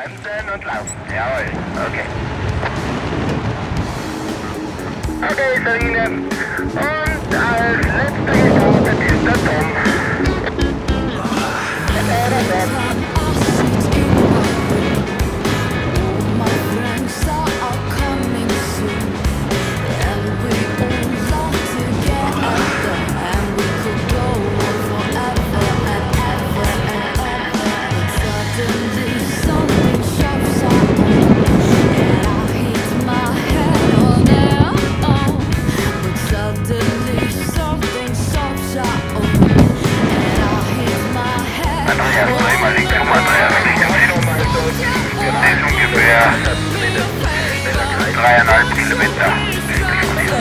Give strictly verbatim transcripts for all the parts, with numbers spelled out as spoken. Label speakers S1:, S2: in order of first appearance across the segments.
S1: Bremsen und laufen. Jawohl, okay. Okay, Sabine. Und als letzter gestartet ist der Tom. Dreieinhalb Kilometer östlich von hier.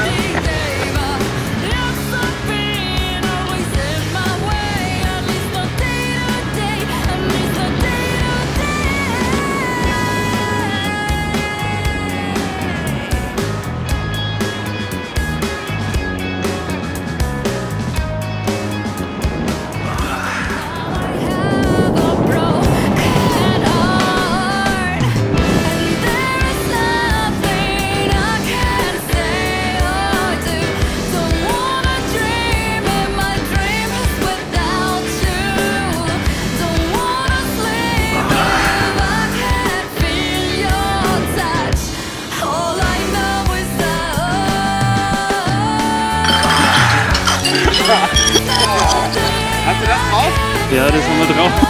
S2: Hast du das drauf?
S3: Ja, das haben wir drauf.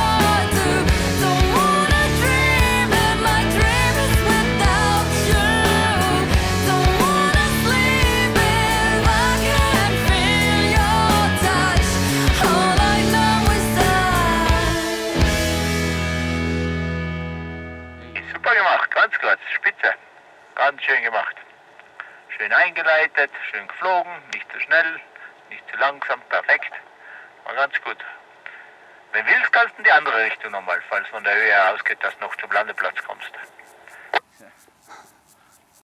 S1: Super gemacht, ganz kurz, spitze. Ganz schön gemacht. Schön eingeleitet, schön geflogen, nicht zu schnell, nicht zu langsam, perfekt. War ganz gut. Wenn willst, kannst du in die andere Richtung nochmal, falls von der Höhe her ausgeht, dass du noch zum Landeplatz kommst.